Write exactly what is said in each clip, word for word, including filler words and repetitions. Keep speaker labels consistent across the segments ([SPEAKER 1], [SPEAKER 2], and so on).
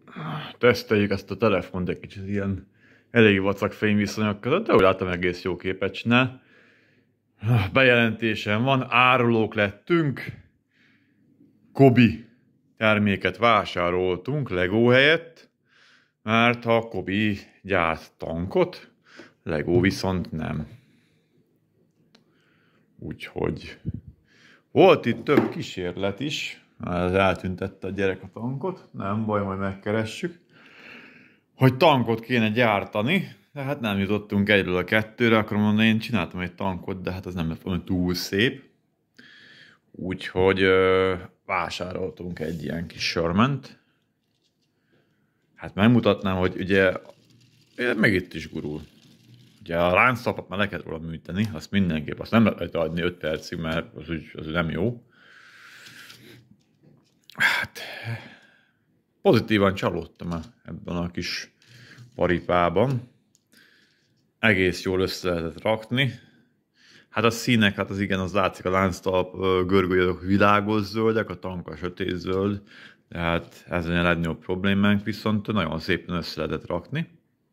[SPEAKER 1] Teszteljük ezt a telefont egy kicsit ilyen elég vacak fényviszonyok között, de úgy látom egész jó képet csinál. Bejelentésem van, árulók lettünk. Kobi terméket vásároltunk Lego helyett, mert a Kobi gyárt tankot, Lego viszont nem. Úgyhogy volt itt több kísérlet is, ez eltüntette a gyerek a tankot, nem baj, majd megkeressük, hogy tankot kéne gyártani, de hát nem jutottunk egyről a kettőre, akkor mondom, én csináltam egy tankot, de hát az nem lett volna túl szép. Úgyhogy ö, vásároltunk egy ilyen kis Sherman-t. Hát megmutatnám, hogy ugye meg itt is gurul. Ugye a lánctalpat már le kellett róla műteni, azt mindenképp, azt nem lehet adni öt percig, mert az, úgy, az úgy nem jó. Hát pozitívan csalódtam ebben a kis paripában. Egész jól össze lehetett rakni. Hát a színek, hát az igen, az látszik, a lánctalp görgőjök világos zöldek, a tank a sötét zöld, tehát ez a legnagyobb problémánk, viszont nagyon szépen össze lehetett rakni.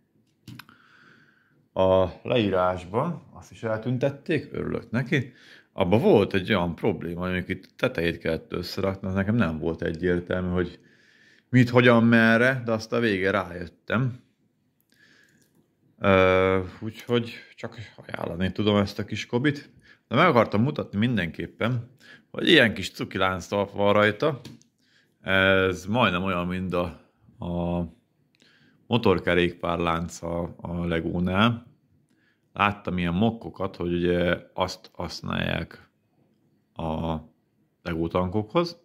[SPEAKER 1] A leírásban azt is eltüntették, örülök neki. Abban volt egy olyan probléma, hogy itt tetejét kellett összerakni, az nekem nem volt egyértelmű, hogy mit, hogyan, merre, de azt a végén rájöttem. Uh, úgyhogy csak ajánlani tudom ezt a kis Kobit. De meg akartam mutatni mindenképpen, hogy ilyen kis cuki lánctalp van rajta. Ez majdnem olyan, mint a, a motorkerékpárlánc a, a Legónál. Láttam ilyen mokkokat, hogy ugye azt használják a Lego tankokhoz.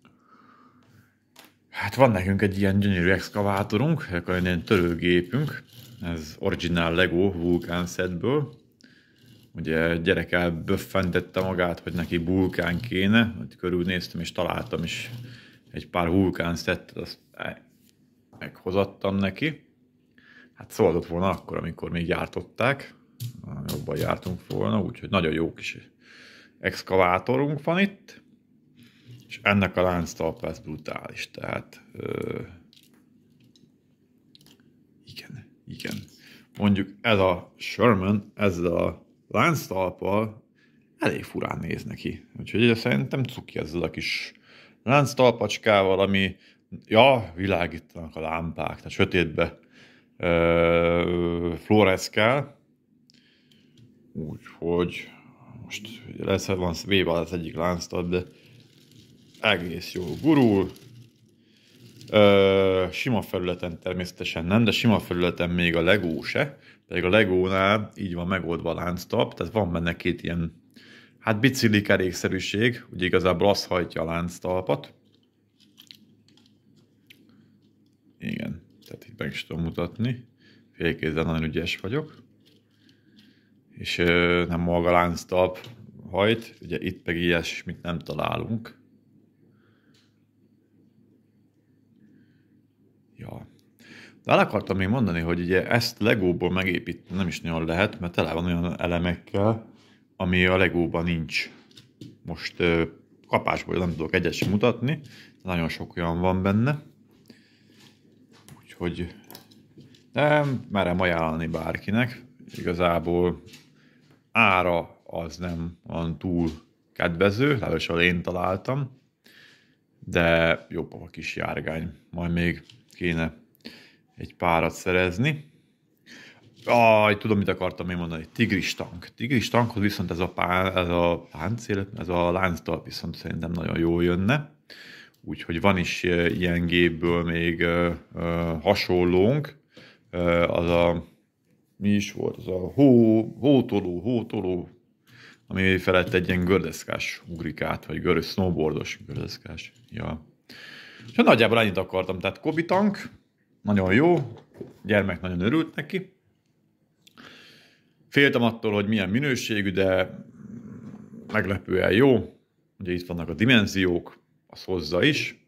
[SPEAKER 1] Hát van nekünk egy ilyen gyönyörű exkavátorunk, egy ilyen törőgépünk. Ez originál Lego vulkán setből. Ugye gyerek elböffentette magát, hogy neki vulkán kéne. Körülnéztem és találtam is egy pár vulkán settet, azt meghozattam neki. Hát szóltott volna akkor, amikor még gyártották. Jobban jártunk volna, úgyhogy nagyon jó kis exkavátorunk van itt. És ennek a lánctalpa ez brutális, tehát ö, igen, igen. Mondjuk ez a Sherman, ezzel a lánctalppal elég furán néz neki. Úgyhogy szerintem cuki ezzel a kis lánctalpacskával, ami, ja, világítanak a lámpák, tehát sötétbe ö, fluoreszkál. Úgyhogy most lesz, van véve az egyik lánctalp, de egész jó gurul. Ö, sima felületen természetesen nem, de sima felületen még a Lego se. Pedig a Legónál így van megoldva a lánctalp, tehát van benne két ilyen, hát bicikli kerékszerűség, ugye igazából az hajtja a lánctalpat. Igen, tehát itt meg is tudom mutatni. Félkézzel nagyon ügyes vagyok. És ö, nem maga a lánctalp hajt, ugye itt meg ilyesmit nem találunk. Ja. De el akartam még mondani, hogy ugye ezt Legóból megépíteni nem is nagyon lehet, mert tele van olyan elemekkel, ami a Legóban nincs. Most ö, kapásból nem tudok egyet sem mutatni, de nagyon sok olyan van benne. Úgyhogy nem merem ajánlani bárkinek. Igazából ára az nem van túl kedvező, legalábbis ahol én találtam, de jobb a kis járgány. Majd még kéne egy párat szerezni. Aj, tudom, mit akartam még mondani. Tigris tank. Tigris tankhoz viszont ez a, pán, ez a páncél, ez a lánctalp viszont szerintem nagyon jól jönne. Úgyhogy van is ilyen gépből még uh, uh, hasonlónk. Uh, az a, mi is volt? Az a hó, hótoló, hótoló, ami felett egy ilyen gördeszkás ugrikát, vagy görös snowboardos gördeszkás. Ja. És nagyjából ennyit akartam. Tehát Kobi tank, nagyon jó, gyermek nagyon örült neki. Féltem attól, hogy milyen minőségű, de meglepően jó. Ugye itt vannak a dimenziók, az hozza is.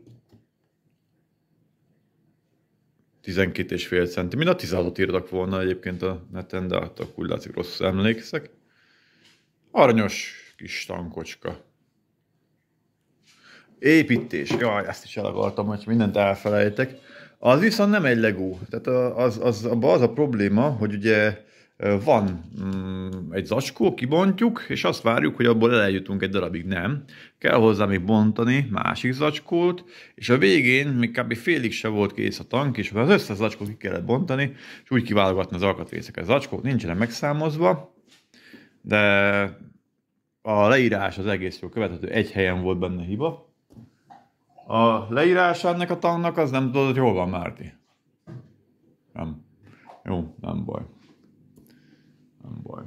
[SPEAKER 1] tizenkét és fél centi. Mind a tizenhatot írtak volna egyébként a neten, de hát akkor úgy látszik, rosszul emlékszek. Aranyos kis tankocska. Építés. Jaj, ezt is el akartam, hogy mindent elfelejtek. Az viszont nem egy Lego. Tehát az, az, abban az a probléma, hogy ugye van mm, egy zacskó, kibontjuk, és azt várjuk, hogy abból eljutunk egy darabig. Nem. Kell hozzá még bontani másik zacskót, és a végén még kb. Félig se volt kész a tank, és az összes zacskót ki kellett bontani, és úgy kiválogatni az alkatrészeket. A zacskók nincsenek megszámozva, de a leírás az egész jól követhető, egy helyen volt benne hiba. A leírás ennek a tanknak az nem tudod, hogy hol van, Márti. Nem. Jó, nem baj. Nem baj.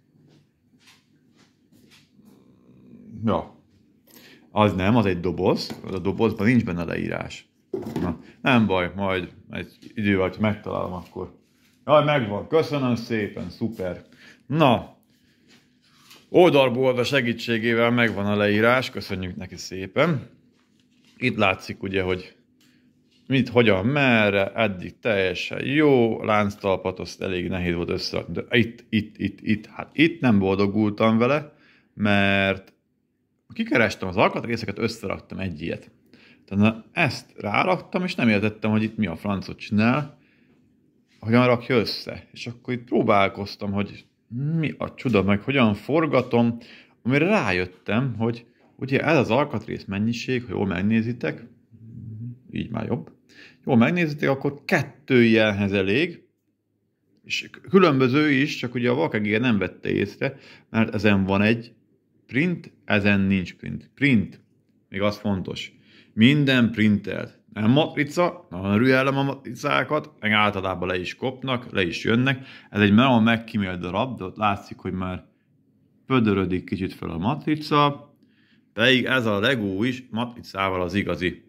[SPEAKER 1] Ja. Az nem, az egy doboz. A dobozban nincs benne leírás. Na, nem baj, majd egy idővel, ha megtalálom, akkor... Jaj, megvan. Köszönöm szépen, szuper. Na, oldalból a segítségével megvan a leírás, köszönjük neki szépen. Itt látszik ugye, hogy mit, hogyan, merre, eddig teljesen jó, lánctalpat azt elég nehéz volt összerakni, de itt, itt, itt, itt, hát itt nem boldogultam vele, mert kikerestem az alkatrészeket, összeraktam egy ilyet. Tehát ezt ráraktam, és nem értettem, hogy itt mi a francot csinál, hogyan rakja össze. És akkor itt próbálkoztam, hogy mi a csuda, meg hogyan forgatom, amire rájöttem, hogy ugye ez az alkatrész mennyiség, ha jól megnézitek, így már jobb, jól megnézitek, akkor kettő ilyenhez elég, és különböző is, csak ugye a vakegér nem vette észre, mert ezen van egy print, ezen nincs print. Print, még az fontos, minden printelt. Nem matrica, nagyon rühellem a matricákat, meg általában le is kopnak, le is jönnek. Ez egy nagyon megkímélt darab, de ott látszik, hogy már pödörödik kicsit fel a matrica, pedig ez a Lego is matricával az igazi.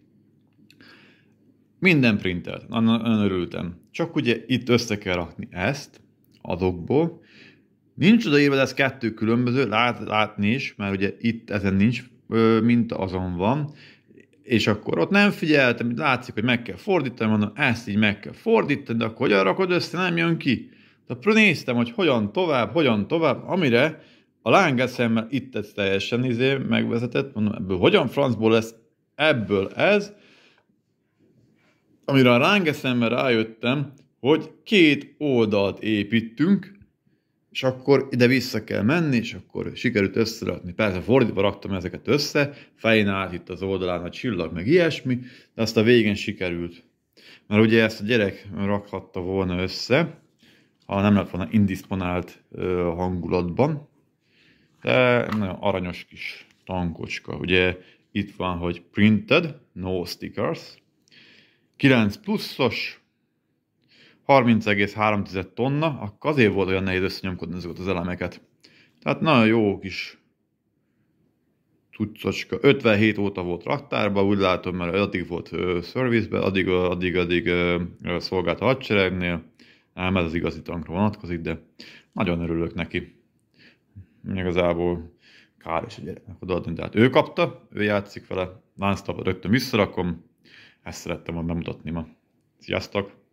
[SPEAKER 1] Minden printelt, nagyon örültem. Csak ugye itt össze kell rakni ezt azokból. Nincs odaírva, de ez kettő különböző, lát, látni is, mert ugye itt ezen nincs minta, azon van. És akkor ott nem figyeltem, látszik, hogy meg kell fordítani, mondom, ezt így meg kell fordítani, de akkor hogyan rakod össze, nem jön ki. De néztem, hogy hogyan tovább, hogyan tovább, amire a lángeszemmel itt ez teljesen izé megvezetett, mondom, ebből hogyan francból lesz ebből ez, amire a lángeszemmel rájöttem, hogy két oldalt építünk, és akkor ide vissza kell menni, és akkor sikerült összerakni. Persze fordítva raktam ezeket össze, fején át itt az oldalán a csillag, meg ilyesmi, de azt a végén sikerült. Mert ugye ezt a gyerek rakhatta volna össze, ha nem lett volna indisponált hangulatban, de nagyon aranyos kis tankocska. Ugye itt van, hogy printed, no stickers, kilenc pluszos, harminc egész három tonna, akkor azért volt olyan nehéz összenyomkodni ezeket az elemeket. Tehát nagyon jó kis cuccocska. ötvenhét óta volt raktárban, úgy látom, mert addig volt uh, service-ben, addig, addig, addig uh, szolgált a hadseregnél. Nem, ez az igazi tankra vonatkozik, de nagyon örülök neki. Igazából kár is a gyereknek odaadni. Tehát ő kapta, ő játszik vele, lánctalpat rögtön visszarakom. Ezt szerettem volna bemutatni ma. Sziasztok!